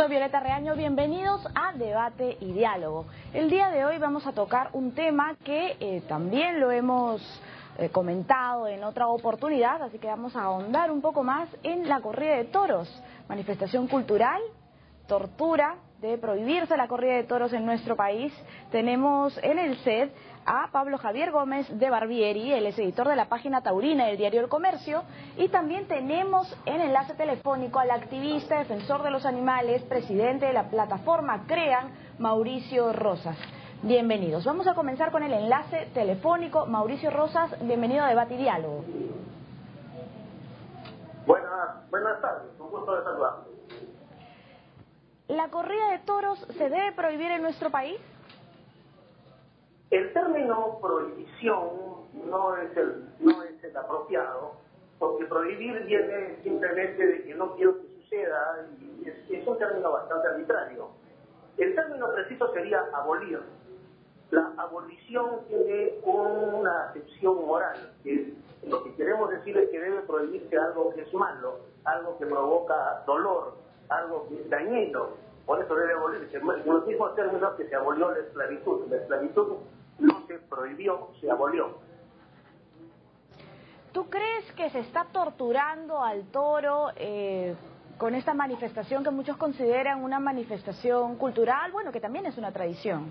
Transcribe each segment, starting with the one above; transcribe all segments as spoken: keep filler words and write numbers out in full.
Soy Violeta Reaño, bienvenidos a Debate y Diálogo. El día de hoy vamos a tocar un tema que eh, también lo hemos eh, comentado en otra oportunidad, así que vamos a ahondar un poco más en la corrida de toros, manifestación cultural, tortura, debe prohibirse la corrida de toros en nuestro país. Tenemos en el set a Pablo Javier Gómez de Barbieri, él es editor de la página taurina del diario El Comercio, y también tenemos en enlace telefónico al activista, defensor de los animales, presidente de la plataforma CREAN, Mauricio Rosas. Bienvenidos. Vamos a comenzar con el enlace telefónico. Mauricio Rosas, bienvenido a Debate y Diálogo. Buenas, buenas tardes, un gusto de saludarlos. ¿La corrida de toros se debe prohibir en nuestro país? El término prohibición no es el, no es el apropiado, porque prohibir viene simplemente de que no quiero que suceda, y es, es un término bastante arbitrario. El término preciso sería abolir. La abolición tiene una acepción moral, que lo que queremos decir es que debe prohibirse algo que es malo, algo que provoca dolor, algo que es dañino. Por eso debe abolirse. En los mismos términos que se abolió la esclavitud. La esclavitud no se prohibió, se abolió. ¿Tú crees que se está torturando al toro eh, con esta manifestación que muchos consideran una manifestación cultural? Bueno, que también es una tradición.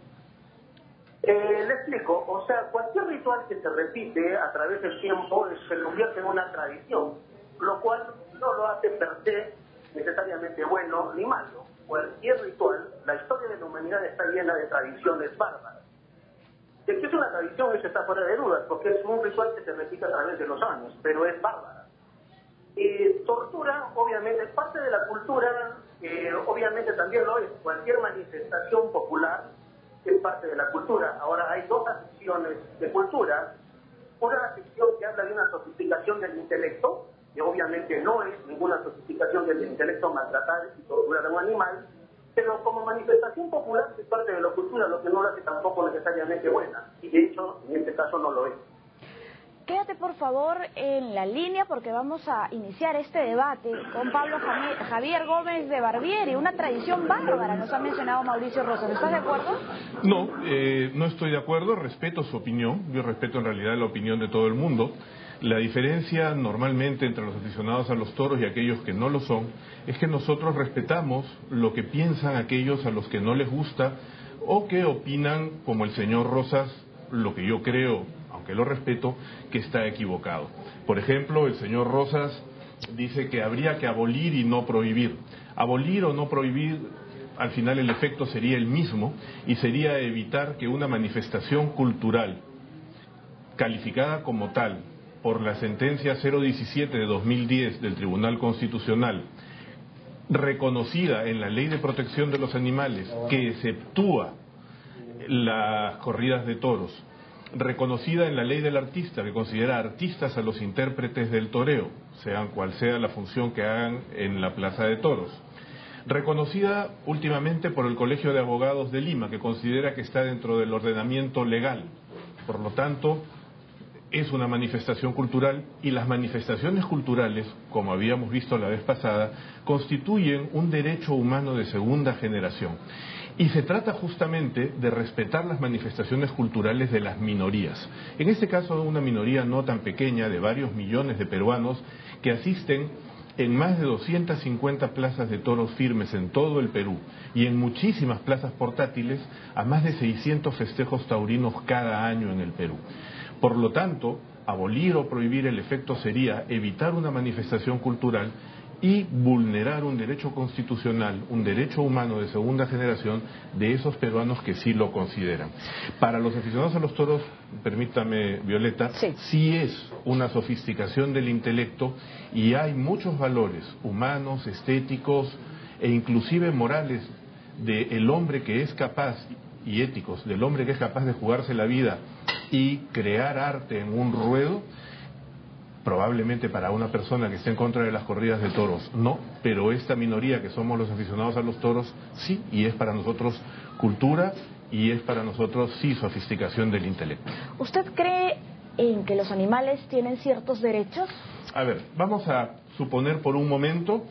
Eh, le explico. O sea, cualquier ritual que se repite a través del tiempo se convierte en una tradición, lo cual no lo hace per se necesariamente bueno ni malo. Cualquier ritual, la historia de la humanidad está llena de tradiciones bárbaras. De que es una tradición, eso está fuera de dudas, porque es un ritual que se repite a través de los años, pero es bárbara. Eh, tortura, obviamente, es parte de la cultura, eh, obviamente también lo es. Cualquier manifestación popular es parte de la cultura. Ahora, hay dos acepciones de cultura. Una acepción que habla de una sofisticación del intelecto, que obviamente no es ninguna sofisticación del intelecto maltratar y torturar a un animal, pero como manifestación popular es parte de la cultura, lo que no lo hace tampoco necesariamente buena, y de hecho en este caso no lo es. Quédate por favor en la línea porque vamos a iniciar este debate con Pablo Javier Gómez de Barbieri, una tradición bárbara, nos ha mencionado Mauricio Rosas. ¿Estás de acuerdo? No, eh, no estoy de acuerdo, respeto su opinión, yo respeto en realidad la opinión de todo el mundo. La diferencia normalmente entre los aficionados a los toros y aquellos que no lo son es que nosotros respetamos lo que piensan aquellos a los que no les gusta o que opinan, como el señor Rosas, lo que yo creo, aunque lo respeto, que está equivocado. Por ejemplo, el señor Rosas dice que habría que abolir y no prohibir. Abolir o no prohibir, al final el efecto sería el mismo y sería evitar que una manifestación cultural calificada como tal por la sentencia cero diecisiete de dos mil diez del Tribunal Constitucional, reconocida en la Ley de Protección de los Animales, que exceptúa las corridas de toros, reconocida en la Ley del Artista, que considera artistas a los intérpretes del toreo, sean cual sea la función que hagan en la Plaza de Toros, reconocida últimamente por el Colegio de Abogados de Lima, que considera que está dentro del ordenamiento legal. Por lo tanto, es una manifestación cultural, y las manifestaciones culturales, como habíamos visto la vez pasada, constituyen un derecho humano de segunda generación. Y se trata justamente de respetar las manifestaciones culturales de las minorías. En este caso, una minoría no tan pequeña, de varios millones de peruanos, que asisten en más de doscientas cincuenta plazas de toros firmes en todo el Perú y en muchísimas plazas portátiles a más de seiscientos festejos taurinos cada año en el Perú. Por lo tanto, abolir o prohibir el efecto sería evitar una manifestación cultural y vulnerar un derecho constitucional, un derecho humano de segunda generación de esos peruanos que sí lo consideran. Para los aficionados a los toros, permítame, Violeta, sí, sí es una sofisticación del intelecto y hay muchos valores humanos, estéticos e inclusive morales del hombre que es capaz, y éticos, del hombre que es capaz de jugarse la vida y crear arte en un ruedo. Probablemente para una persona que esté en contra de las corridas de toros no, pero esta minoría que somos los aficionados a los toros sí, y es para nosotros cultura y es para nosotros sí sofisticación del intelecto. ¿Usted cree en que los animales tienen ciertos derechos? A ver, vamos a suponer por un momento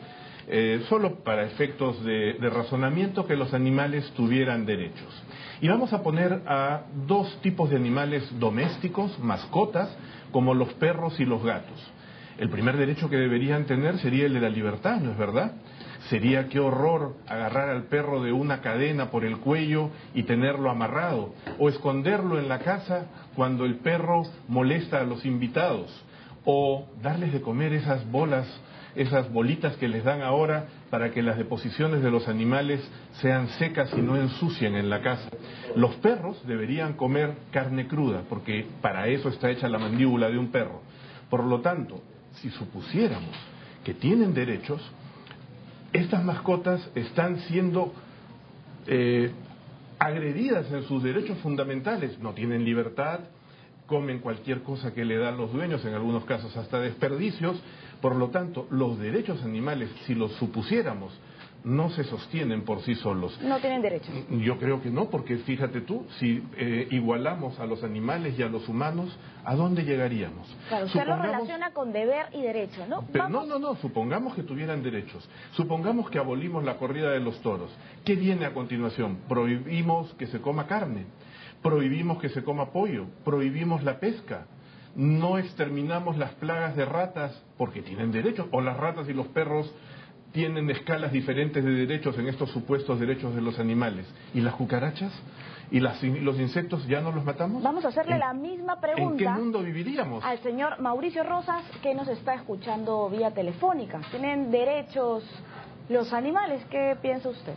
eh, solo para efectos de, de razonamiento, que los animales tuvieran derechos. Y vamos a poner a dos tipos de animales domésticos, mascotas, como los perros y los gatos. El primer derecho que deberían tener sería el de la libertad, ¿no es verdad? Sería qué horror agarrar al perro de una cadena por el cuello y tenerlo amarrado, o esconderlo en la casa cuando el perro molesta a los invitados, o darles de comer esas bolas, esas bolitas que les dan ahora para que las deposiciones de los animales sean secas y no ensucien en la casa. Los perros deberían comer carne cruda, porque para eso está hecha la mandíbula de un perro. Por lo tanto, si supusiéramos que tienen derechos, estas mascotas están siendo eh, agredidas en sus derechos fundamentales. No tienen libertad, comen cualquier cosa que le dan los dueños, en algunos casos hasta desperdicios. Por lo tanto, los derechos animales, si los supusiéramos, no se sostienen por sí solos. No tienen derechos. Yo creo que no, porque fíjate tú, si eh, igualamos a los animales y a los humanos, ¿a dónde llegaríamos? Claro, usted lo relaciona con deber y derecho, ¿no? Pero no, no, no, supongamos que tuvieran derechos. Supongamos que abolimos la corrida de los toros. ¿Qué viene a continuación? Prohibimos que se coma carne, prohibimos que se coma pollo, prohibimos la pesca. No exterminamos las plagas de ratas porque tienen derechos, o las ratas y los perros tienen escalas diferentes de derechos en estos supuestos derechos de los animales. ¿Y las cucarachas? ¿Y las, los insectos ya no los matamos? Vamos a hacerle ¿En, la misma pregunta ¿en qué mundo viviríamos? Al señor Mauricio Rosas, que nos está escuchando vía telefónica. ¿Tienen derechos los animales? ¿Qué piensa usted?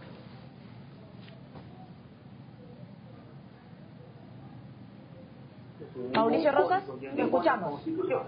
Mauricio Rosas, lo escuchamos.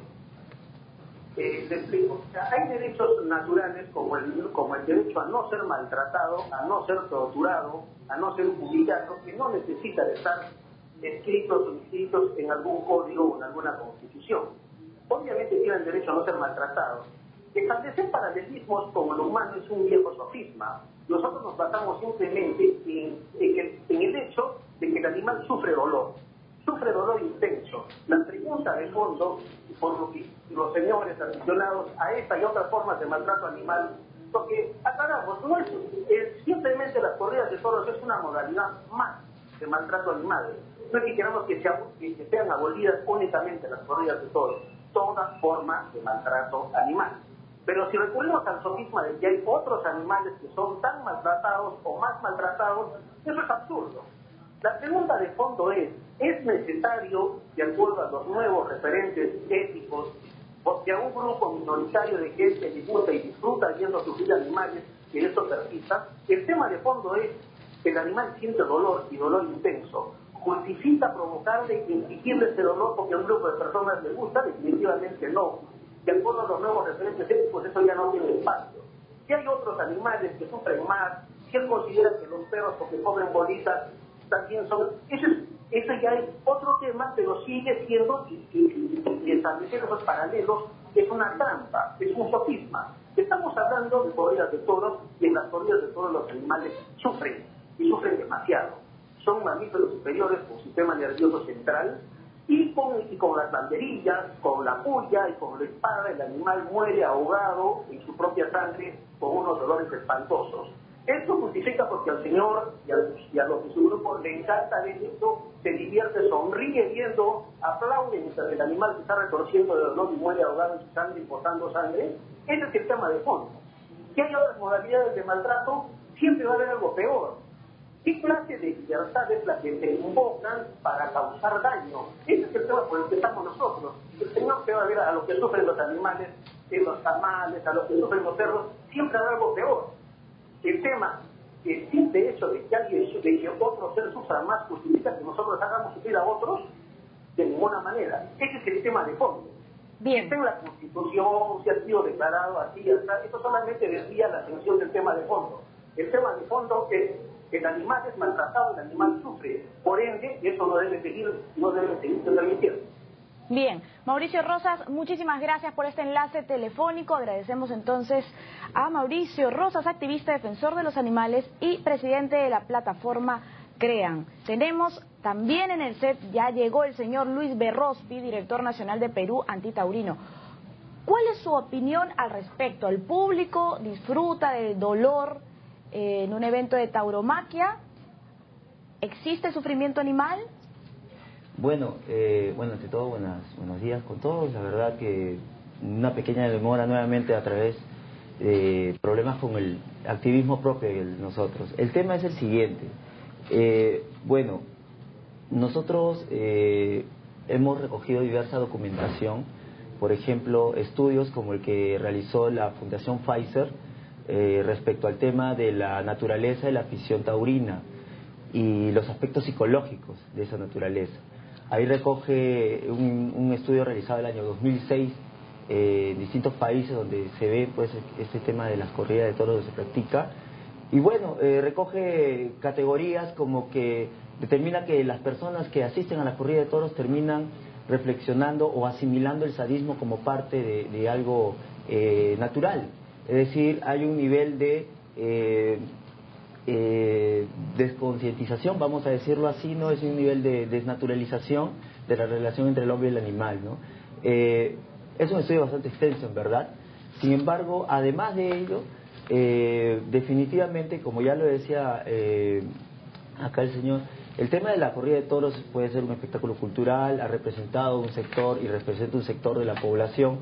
Eh, le explico. O sea, hay derechos naturales como el, como el derecho a no ser maltratado, a no ser torturado, a no ser humillado, que no necesitan estar escritos o inscritos en algún código o en alguna constitución. Obviamente tienen derecho a no ser maltratados. Establecer paralelismos con lo humano es un viejo sofisma. Nosotros nos basamos simplemente en, en, el, en el hecho de que el animal sufre dolor. Sufre dolor intenso. La pregunta de fondo, por lo que los señores aficionados a esta y otras formas de maltrato animal, porque aclaramos, no es, es simplemente las corridas de toros es una modalidad más de maltrato animal. No es que queramos que, sea, que, que sean abolidas únicamente las corridas de toros, toda forma de maltrato animal. Pero si recurrimos al sofisma de que hay otros animales que son tan maltratados o más maltratados, eso es absurdo. La pregunta de fondo es, ¿es necesario, de acuerdo a los nuevos referentes éticos, porque a un grupo minoritario de gente le gusta y disfruta viendo sufrir animales, que esto persista? El tema de fondo es que el animal siente dolor y dolor intenso. ¿Justifica provocarle y infligirle ese dolor porque a un grupo de personas le gusta? Definitivamente no. De acuerdo a los nuevos referentes éticos, eso ya no tiene espacio. Si hay otros animales que sufren más, si él considera que los perros porque comen bolitas también son... Eso, es, eso ya es otro tema, pero sigue siendo, y, y, y establecer esos paralelos es una trampa, es un sofisma. Estamos hablando de corridas de toros, y en las corridas de toros los animales sufren, y sufren demasiado. Son mamíferos superiores con sistema nervioso central, y con, y con las banderillas, con la puya y con la espada, el animal muere ahogado en su propia sangre con unos dolores espantosos. Esto justifica porque al señor y a, y a los de su grupo le encanta ver esto, se divierte, sonríe viendo, aplaude mientras el animal se está retorciendo de dolor y muere ahogado en su sangre y botando sangre. Ese es el tema de fondo. Si hay otras modalidades de maltrato, siempre va a haber algo peor. ¿Qué clase de libertad es la que se invocan para causar daño? Ese es el tema por el que estamos nosotros. El señor se va a ver a lo que sufren los animales, en los tamales, a lo que sufren los perros, siempre habrá algo peor. El tema, el simple hecho de que alguien, de que otro ser sufra más, justifica que nosotros hagamos sufrir a otros de ninguna manera. Ese es el tema de fondo. Bien. Está en la Constitución, se ha sido declarado así, hasta, esto solamente desvía la atención del tema de fondo. El tema de fondo es que el animal es maltratado, el animal sufre. Por ende, eso no debe seguir, no debe seguirse permitiendo. Bien, Mauricio Rosas, muchísimas gracias por este enlace telefónico. Agradecemos entonces a Mauricio Rosas, activista defensor de los animales y presidente de la plataforma CREAN. Tenemos también en el set, ya llegó el señor Luis Berrospi, director nacional de Perú Antitaurino. ¿Cuál es su opinión al respecto? ¿El público disfruta del dolor eh, en un evento de tauromaquia? ¿Existe sufrimiento animal? Bueno, eh, bueno, ante todo, buenas, buenos días con todos. La verdad que una pequeña demora nuevamente a través de problemas con el activismo propio de nosotros. El tema es el siguiente. Eh, bueno, nosotros eh, hemos recogido diversa documentación, por ejemplo, estudios como el que realizó la Fundación Pfizer eh, respecto al tema de la naturaleza de la afición taurina y los aspectos psicológicos de esa naturaleza. Ahí recoge un, un estudio realizado el año dos mil seis eh, en distintos países donde se ve pues este tema de las corridas de toros que se practica. Y bueno, eh, recoge categorías como que determina que las personas que asisten a la corrida de toros terminan reflexionando o asimilando el sadismo como parte de, de algo eh, natural. Es decir, hay un nivel de eh, eh, desconcientización, vamos a decirlo así, no es un nivel de desnaturalización de la relación entre el hombre y el animal, ¿no? Eh, es un estudio bastante extenso, en verdad. Sin embargo, además de ello, eh, definitivamente, como ya lo decía eh, acá el señor, el tema de la corrida de toros puede ser un espectáculo cultural, ha representado un sector y representa un sector de la población.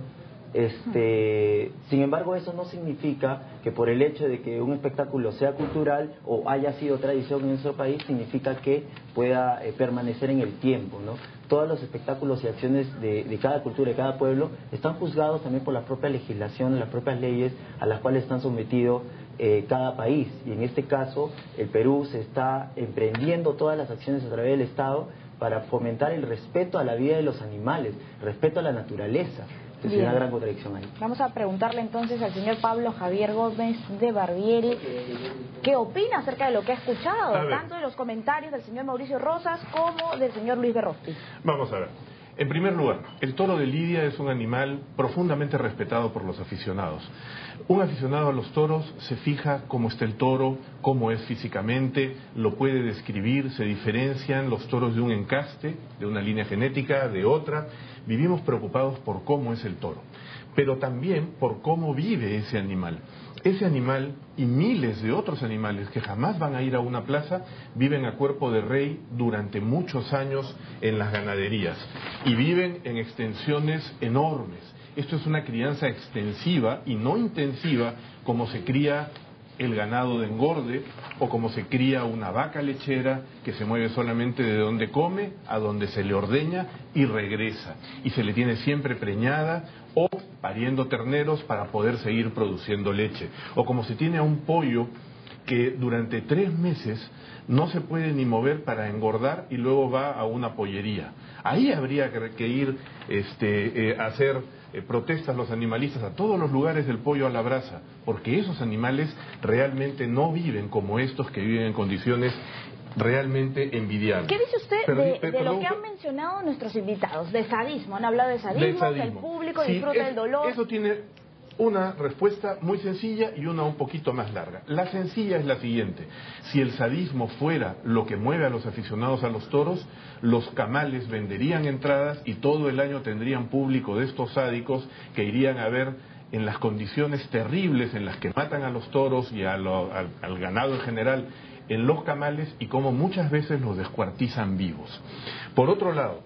Este, sin embargo, eso no significa que por el hecho de que un espectáculo sea cultural o haya sido tradición en nuestro país, significa que pueda eh, permanecer en el tiempo, ¿no? Todos los espectáculos y acciones de, de cada cultura, de cada pueblo, están juzgados también por la propia legislación, las propias leyes a las cuales están sometidos eh, cada país. Y en este caso, el Perú se está emprendiendo todas las acciones a través del Estado para fomentar el respeto a la vida de los animales, respeto a la naturaleza. Es una gran contradicción ahí. Vamos a preguntarle entonces al señor Pablo Javier Gómez de Barbieri qué opina acerca de lo que ha escuchado, tanto de los comentarios del señor Mauricio Rosas como del señor Luis Berrosti. Vamos a ver. En primer lugar, el toro de lidia es un animal profundamente respetado por los aficionados. Un aficionado a los toros se fija cómo está el toro, cómo es físicamente, lo puede describir, se diferencian los toros de un encaste, de una línea genética, de otra. Vivimos preocupados por cómo es el toro, pero también por cómo vive ese animal. Ese animal y miles de otros animales que jamás van a ir a una plaza viven a cuerpo de rey durante muchos años en las ganaderías y viven en extensiones enormes. Esto es una crianza extensiva y no intensiva como se cría el ganado de engorde o como se cría una vaca lechera que se mueve solamente de donde come a donde se le ordeña y regresa y se le tiene siempre preñada o pariendo terneros para poder seguir produciendo leche, o como se tiene a un pollo que durante tres meses no se puede ni mover para engordar y luego va a una pollería. Ahí habría que ir este, eh, a hacer eh, protestas los animalistas a todos los lugares del pollo a la brasa, porque esos animales realmente no viven como estos que viven en condiciones realmente envidiables. ¿Qué dice usted pero, de, pero, de lo pero, que han mencionado nuestros invitados? De sadismo, han hablado de sadismo, de sadismo. que el público Sí, disfruta es, del dolor. Eso tiene una respuesta muy sencilla y una un poquito más larga. La sencilla es la siguiente: si el sadismo fuera lo que mueve a los aficionados a los toros, los camales venderían entradas y todo el año tendrían público de estos sádicos que irían a ver en las condiciones terribles en las que matan a los toros y a lo, al, al ganado en general en los camales y cómo muchas veces los descuartizan vivos. Por otro lado,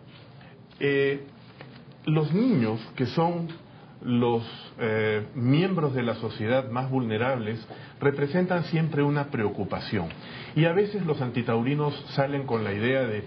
eh, los niños, que son los eh, miembros de la sociedad más vulnerables, representan siempre una preocupación. Y a veces los antitaurinos salen con la idea de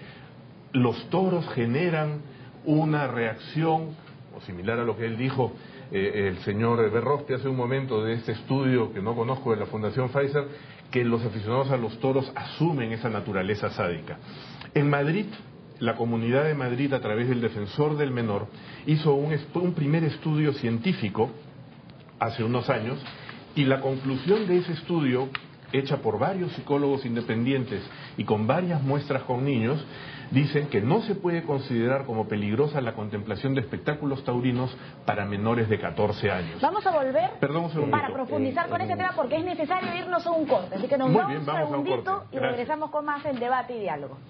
los toros generan una reacción, o similar a lo que él dijo eh, el señor Berrosti hace un momento de este estudio que no conozco de la Fundación Pfizer, que los aficionados a los toros asumen esa naturaleza sádica. En Madrid, la Comunidad de Madrid, a través del Defensor del Menor, hizo un, un primer estudio científico hace unos años, y la conclusión de ese estudio, hecha por varios psicólogos independientes y con varias muestras con niños, dicen que no se puede considerar como peligrosa la contemplación de espectáculos taurinos para menores de catorce años. Vamos a volver Perdón, un segundito. para profundizar eh, con eh, ese tema, porque es necesario irnos a un corte. Así que nos Muy vamos, bien, vamos un segundito a un corte. y regresamos con más el debate y diálogo.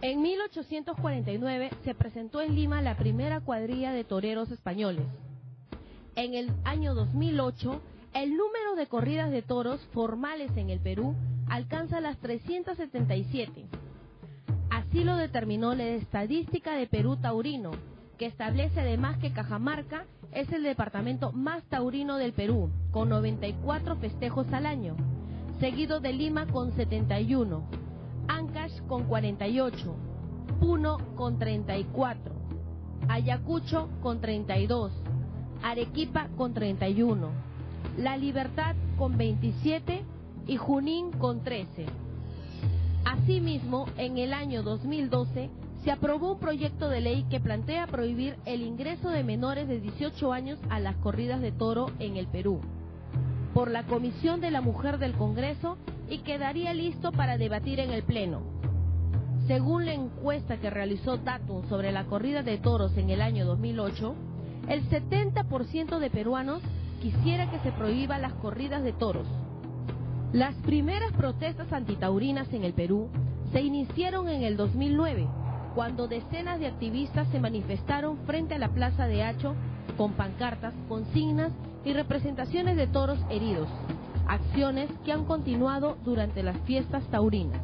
En mil ochocientos cuarenta y nueve se presentó en Lima la primera cuadrilla de toreros españoles. En el año dos mil ocho, el número de corridas de toros formales en el Perú alcanza las trescientas setenta y siete. Así lo determinó la estadística de Perú Taurino, que establece además que Cajamarca es el departamento más taurino del Perú, con noventa y cuatro festejos al año, seguido de Lima con setenta y uno, Ancash con cuarenta y ocho, Puno con treinta y cuatro, Ayacucho con treinta y dos, Arequipa con treinta y uno, La Libertad con veintisiete y Junín con trece. Asimismo, en el año dos mil doce se aprobó un proyecto de ley que plantea prohibir el ingreso de menores de dieciocho años a las corridas de toro en el Perú, por la Comisión de la Mujer del Congreso, y quedaría listo para debatir en el Pleno. Según la encuesta que realizó Datum sobre la corrida de toros en el año dos mil ocho, el setenta por ciento de peruanos quisiera que se prohíba las corridas de toros. Las primeras protestas antitaurinas en el Perú se iniciaron en el dos mil nueve, cuando decenas de activistas se manifestaron frente a la Plaza de Hacho con pancartas, consignas y representaciones de toros heridos, acciones que han continuado durante las fiestas taurinas.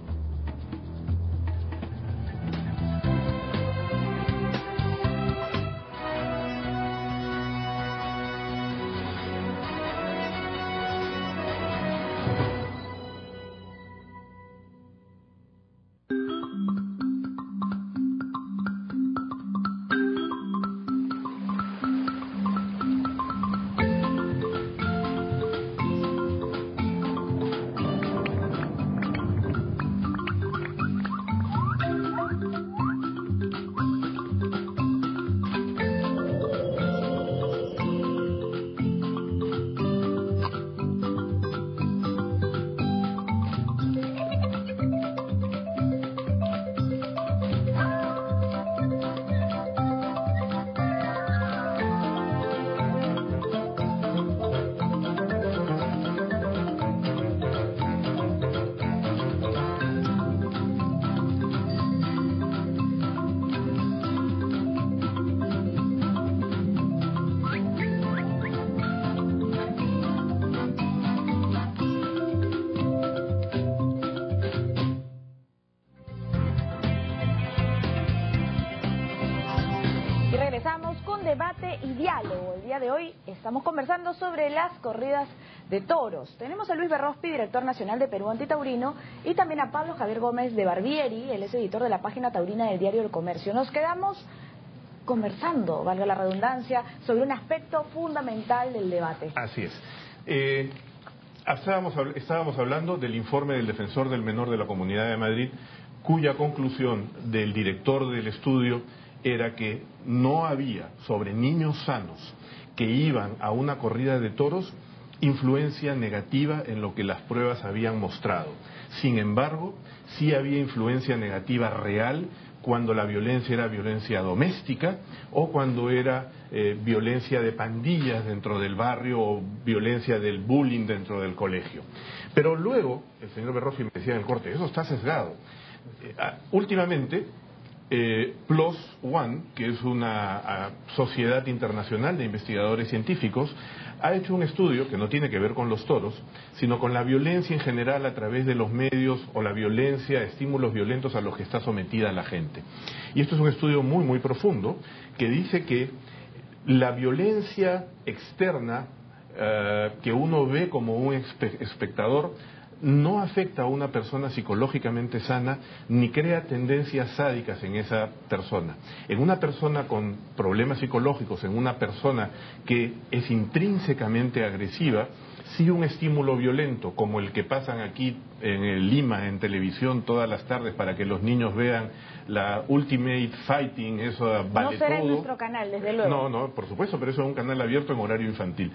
Debate y diálogo. El día de hoy estamos conversando sobre las corridas de toros. Tenemos a Luis Berrospi, director nacional de Perú Antitaurino, y también a Pablo Javier Gómez de Barbieri, él es editor de la página taurina del Diario El Comercio. Nos quedamos conversando, valga la redundancia, sobre un aspecto fundamental del debate. Así es. Eh, estábamos, estábamos hablando del informe del Defensor del Menor de la Comunidad de Madrid, cuya conclusión del director del estudio era que no había sobre niños sanos que iban a una corrida de toros influencia negativa en lo que las pruebas habían mostrado. Sin embargo, sí había influencia negativa real cuando la violencia era violencia doméstica o cuando era eh, violencia de pandillas dentro del barrio o violencia del bullying dentro del colegio. Pero luego, el señor Berrospi me decía en el corte, eso está sesgado. Eh, últimamente, Eh, PLOS ONE, que es una a, sociedad internacional de investigadores científicos, ha hecho un estudio que no tiene que ver con los toros, sino con la violencia en general a través de los medios o la violencia, estímulos violentos a los que está sometida la gente. Y esto es un estudio muy, muy profundo que dice que la violencia externa eh, que uno ve como un espectador no afecta a una persona psicológicamente sana ni crea tendencias sádicas en esa persona. En una persona con problemas psicológicos, en una persona que es intrínsecamente agresiva, sí un estímulo violento, como el que pasan aquí en el Lima en televisión todas las tardes para que los niños vean la Ultimate Fighting, eso vale todo. No será en nuestro canal, desde luego. No, no, por supuesto, pero eso es un canal abierto en horario infantil.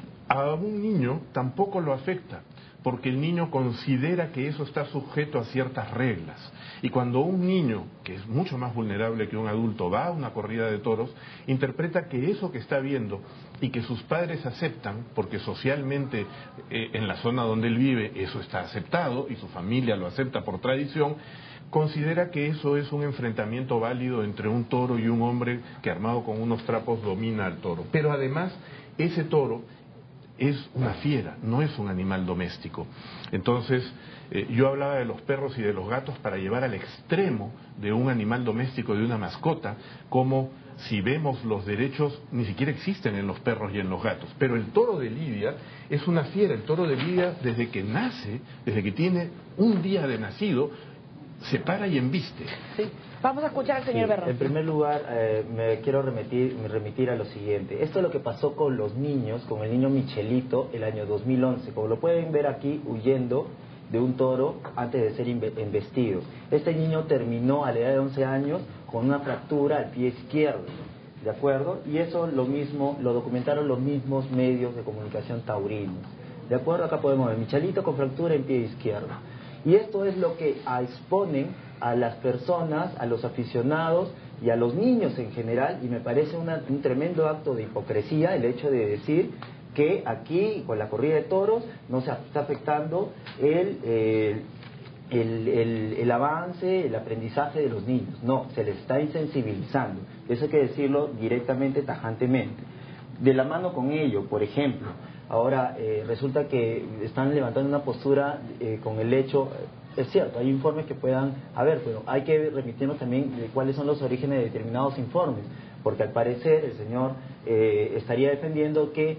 A un niño tampoco lo afecta, porque el niño considera que eso está sujeto a ciertas reglas. Y cuando un niño, que es mucho más vulnerable que un adulto, va a una corrida de toros, interpreta que eso que está viendo y que sus padres aceptan, porque socialmente eh, en la zona donde él vive eso está aceptado y su familia lo acepta por tradición, considera que eso es un enfrentamiento válido entre un toro y un hombre que armado con unos trapos domina al toro. Pero además, ese toro es una fiera, no es un animal doméstico. Entonces, eh, yo hablaba de los perros y de los gatos para llevar al extremo de un animal doméstico, de una mascota, como si vemos los derechos, ni siquiera existen en los perros y en los gatos. Pero el toro de Lidia es una fiera. El toro de Lidia, desde que nace, desde que tiene un día de nacido, se para y embiste. Sí. Vamos a escuchar al señor Sí, Berro. en primer lugar, eh, me quiero remitir, me remitir a lo siguiente. Esto es lo que pasó con los niños, con el niño Michelito, el año dos mil once. Como lo pueden ver aquí, huyendo de un toro antes de ser embestido. Este niño terminó a la edad de once años con una fractura al pie izquierdo, ¿de acuerdo? Y eso lo mismo, lo documentaron los mismos medios de comunicación taurinos. ¿De acuerdo? Acá podemos ver Michelito con fractura en pie izquierdo. Y esto es lo que exponen a las personas, a los aficionados y a los niños en general, y me parece una, un tremendo acto de hipocresía el hecho de decir que aquí, con la corrida de toros, no se está afectando el, eh, el, el, el avance, el aprendizaje de los niños. No, se les está insensibilizando. Eso hay que decirlo directamente, tajantemente. De la mano con ello, por ejemplo, ahora eh, resulta que están levantando una postura eh, con el hecho... Es cierto, hay informes que puedan haber, pero hay que remitirnos también de cuáles son los orígenes de determinados informes, porque al parecer el señor eh, estaría defendiendo que,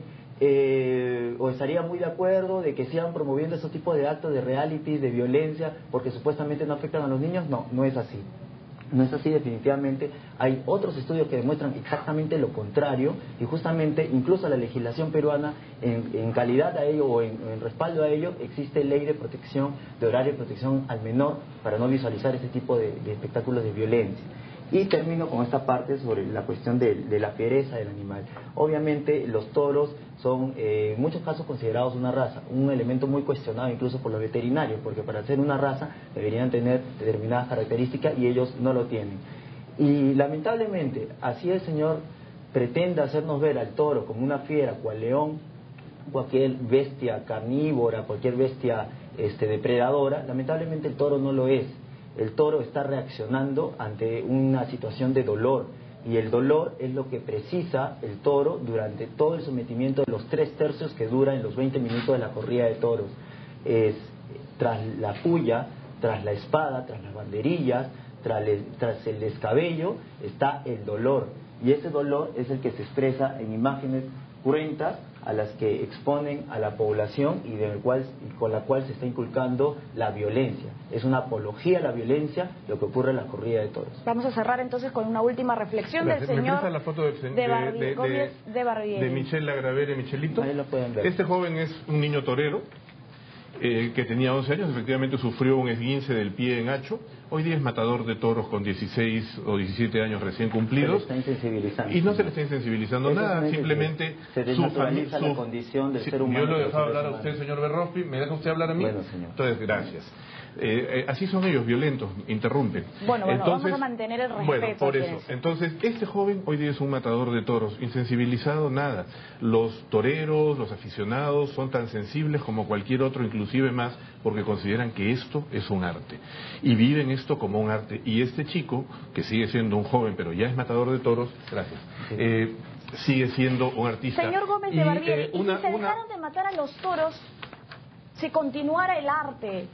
eh, o estaría muy de acuerdo de que sigan promoviendo esos tipos de actos de reality, de violencia, porque supuestamente no afectan a los niños. No, no es así. No es así definitivamente. Hay otros estudios que demuestran exactamente lo contrario, y justamente incluso la legislación peruana, en, en calidad a ello o en, en respaldo a ello, existe ley de protección, de horario de protección al menor para no visualizar ese tipo de, de espectáculos de violencia. Y termino con esta parte sobre la cuestión de, de la fiereza del animal. Obviamente los toros son eh, en muchos casos considerados una raza, un elemento muy cuestionado incluso por los veterinarios, porque para ser una raza deberían tener determinadas características y ellos no lo tienen. Y lamentablemente, así el señor pretende hacernos ver al toro como una fiera, cual león, cualquier bestia carnívora, cualquier bestia este, depredadora. Lamentablemente el toro no lo es. El toro está reaccionando ante una situación de dolor, y el dolor es lo que precisa el toro durante todo el sometimiento de los tres tercios que dura en los veinte minutos de la corrida de toros. Es, tras la puya, tras la espada, tras las banderillas, tras el, tras el descabello, está el dolor, y ese dolor es el que se expresa en imágenes cruentas a las que exponen a la población y de cual, con la cual se está inculcando la violencia. Es una apología a la violencia lo que ocurre en la corrida de toros. Vamos a cerrar entonces con una última reflexión Gracias. del señor ¿Me la foto de, de, de, Barbi, de, Gómez de Barbieri? de Michel Lagravere, Michelito? Ahí lo pueden ver. Este joven es un niño torero eh, que tenía once años, efectivamente sufrió un esguince del pie en hacho. Hoy día es matador de toros con dieciséis o diecisiete años recién cumplidos. Se le está insensibilizando. Y no se le está insensibilizando Eso nada, es simplemente se desnaturaliza la condición del sí, ser humano. Yo lo he dejado hablar a humano. usted, señor Berrospi. ¿Me deja usted hablar a mí? Bueno, señor. Entonces, gracias. Eh, eh, así son ellos, violentos, interrumpen. Bueno, bueno, Entonces, vamos a mantener el respeto. Bueno, por eso. eso. Entonces, este joven hoy día es un matador de toros, insensibilizado nada. Los toreros, los aficionados son tan sensibles como cualquier otro, inclusive más, porque consideran que esto es un arte. Y viven esto como un arte. Y este chico, que sigue siendo un joven, pero ya es matador de toros, gracias, Sí. eh, sigue siendo un artista. Señor Gómez de Y, Barbieri, eh, ¿y una- si se una- dejaran de matar a los toros, si continuara el arte,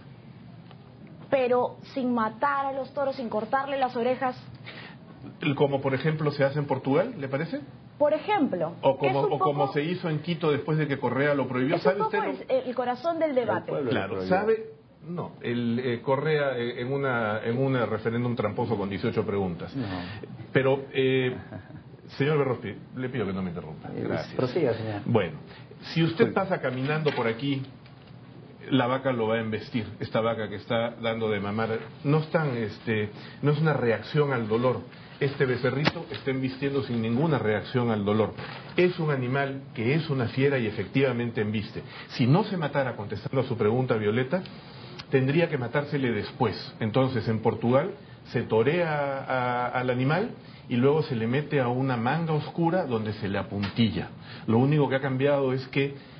pero sin matar a los toros, sin cortarle las orejas? Como por ejemplo se hace en Portugal, ¿le parece? Por ejemplo, O que es como, un o como poco- se hizo en Quito después de que Correa lo prohibió. es un ¿Sabe poco usted? el, lo- el corazón del debate. pueblo. Claro, prohibió. ¿sabe? No, el eh, Correa eh, en una en un referéndum tramposo con dieciocho preguntas. No. Pero, eh, señor Berrospi, le pido que no me interrumpa. Eh, Gracias. Prosiga, señor. Bueno, si usted pasa caminando por aquí, la vaca lo va a embestir. Esta vaca que está dando de mamar no están, este, no es una reacción al dolor. Este becerrito está embistiendo sin ninguna reacción al dolor. Es un animal que es una fiera y efectivamente embiste. Si no se matara, contestando a su pregunta, Violeta, tendría que matársele después. Entonces, en Portugal se torea a- al animal y luego se le mete a una manga oscura donde se le apuntilla. Lo único que ha cambiado es que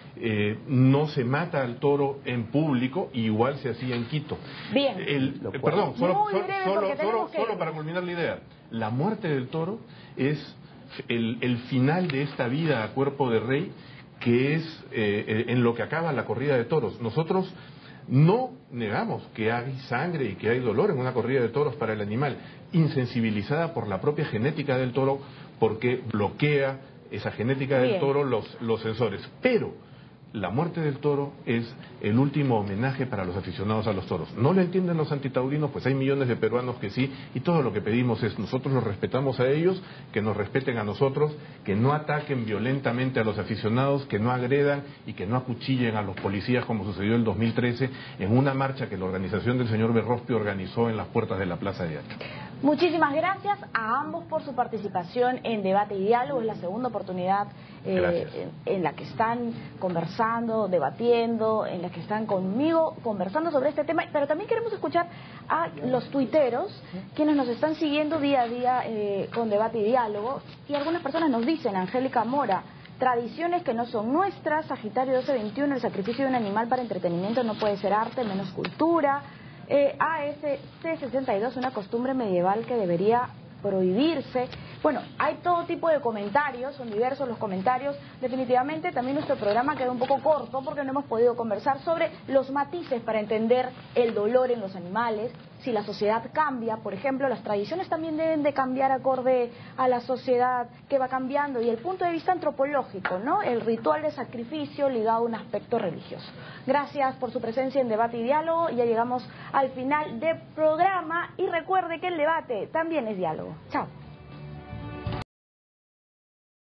eh, no se mata al toro en público, igual se hacía en Quito. Bien. El, eh, perdón, solo, Muy solo, breve, solo, porque solo, tenemos que solo ir. para culminar la idea. La muerte del toro es el, el final de esta vida a cuerpo de rey, que es eh, en lo que acaba la corrida de toros. Nosotros no negamos que hay sangre y que hay dolor en una corrida de toros para el animal, insensibilizada por la propia genética del toro, porque bloquea esa genética del Bien. toro los, los sensores. Pero la muerte del toro es el último homenaje para los aficionados a los toros. No lo entienden los antitaurinos, pues hay millones de peruanos que sí, y todo lo que pedimos es, nosotros los respetamos a ellos, que nos respeten a nosotros, que no ataquen violentamente a los aficionados, que no agredan y que no acuchillen a los policías como sucedió el dos mil trece en una marcha que la organización del señor Berrospi organizó en las puertas de la Plaza de Hacha. Muchísimas gracias a ambos por su participación en Debate y Diálogo. Es la segunda oportunidad eh, en, en la que están conversando, debatiendo, en la que están conmigo conversando sobre este tema. Pero también queremos escuchar a los tuiteros, quienes nos están siguiendo día a día eh, con Debate y Diálogo. Y algunas personas nos dicen, Angélica Mora, tradiciones que no son nuestras, Sagitario doce veintiuno, el sacrificio de un animal para entretenimiento no puede ser arte, menos cultura. Eh, A S C sesenta y dos, una costumbre medieval que debería prohibirse. Bueno, hay todo tipo de comentarios, son diversos los comentarios. Definitivamente también nuestro programa quedó un poco corto porque no hemos podido conversar sobre los matices para entender el dolor en los animales, si la sociedad cambia. Por ejemplo, las tradiciones también deben de cambiar acorde a la sociedad que va cambiando, y el punto de vista antropológico, ¿no? El ritual de sacrificio ligado a un aspecto religioso. Gracias por su presencia en Debate y Diálogo. Ya llegamos al final del programa y recuerde que el debate también es diálogo. Chao.